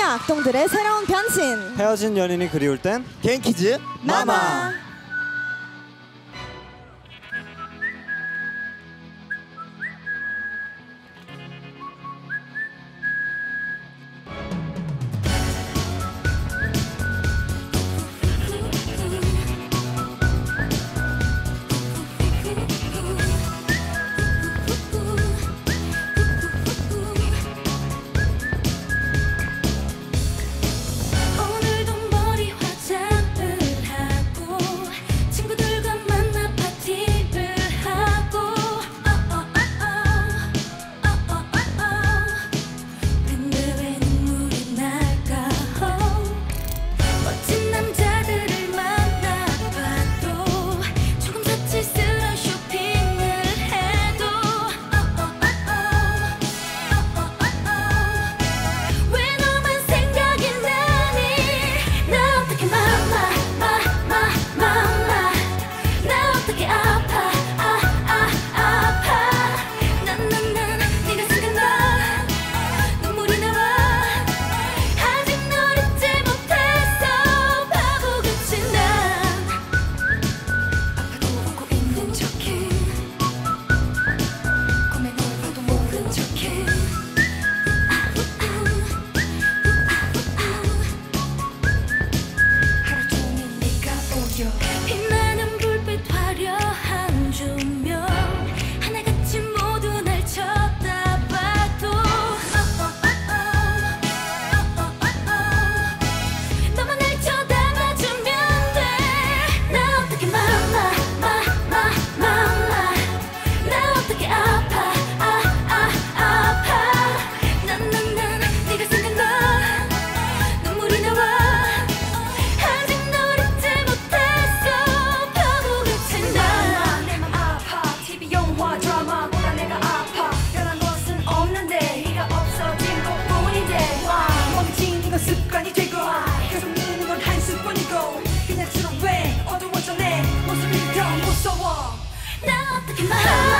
악동들의 새로운 변신. 헤어진 연인이 그리울 땐 갱키즈 마마. 빛나는 불빛 화려한 조명 하나같이 모두 날 쳐다봐도 너만 날 쳐다봐주면 돼. 나 어떻게 맘마 나 어떻게 아파 난 네가 생각나 눈물이 나와. 습관이 되고 계속 느는 건 한 습관이고 그냥 왜 어두워져 내 모습이 더 무서워. 나 어떻게 말